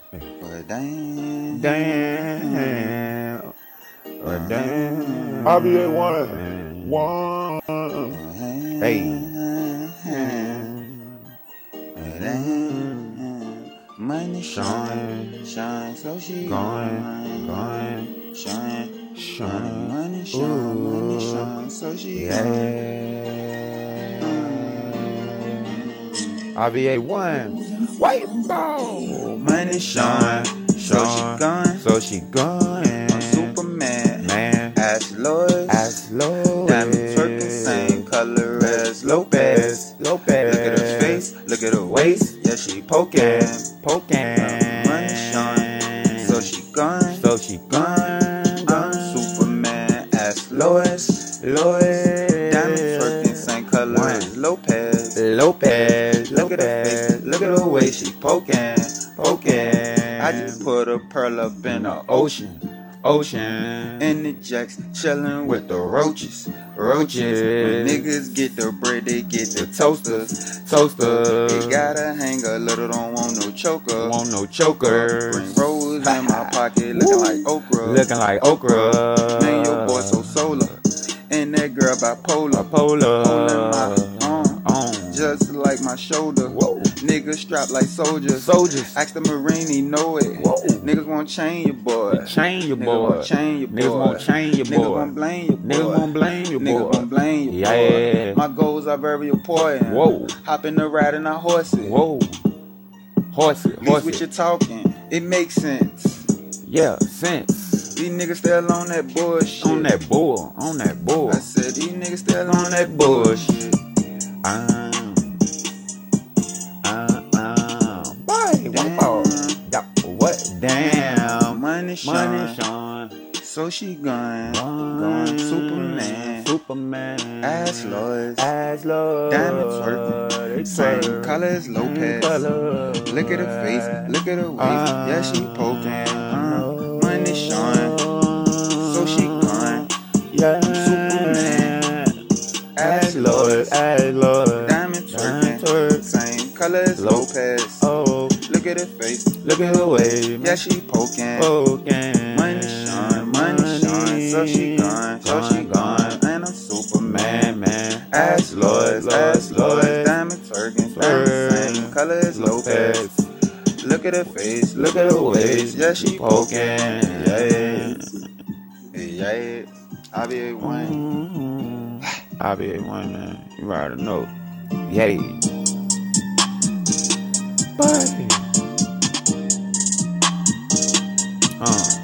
But damn, Damn. Damn. IBA one. Hey. Money shine, shine, so she Going. shine. Money Ooh. shine, so she IBA one. White ball. Money shine, so she gone. So she gone. I'm Superman, Man. Ash Lois, diamond twerking, same color as Lopez. Look at her face, look at her waist, yeah she poking. Money shine, so she gone. I'm Superman, Ash Lois, diamond twerking, same color as Lopez. Look at her face, look at her waist, she poking. I just put a pearl up in the ocean. In the jacks, chillin' with the roaches. When niggas get the bread, they get the toasters. They gotta hang a little, don't want no choker. Bring rolls in my pocket, looking like okra. Man, your boy so solar, and that girl bipolar. Holding my arm, just like my shoulder. Niggas strapped like soldiers. Ask the Marine, he know it. Niggas won't chain your boy. Niggas won't blame your boy. Niggas won't blame your boy. My goals are very important. Hop in the ride and I horse it. Least with your talking, it makes sense. Yeah, sense. These niggas still on that bullshit. On that bull. I said these niggas still on that bullshit. What? Damn. Money shine. So she gone. Superman. Ash Lois. Diamond twerking. Same color as Lopez. Look at her face. Look at her waist. Yeah, she poking. Money shine. So she gone. Superman. Ash Lois. Diamond twerking. Same color as Lopez. Look at her face. Look at her wave. Yeah, she poking. Money shine. So she gone. And I'm Superman. Ash Lois. Diamond twerking. Same color as Lopez. Look at her face. Look at her waist. Yeah, she poking. Yeah. IBA one. IBA one, man. You already know. Yay. Bye.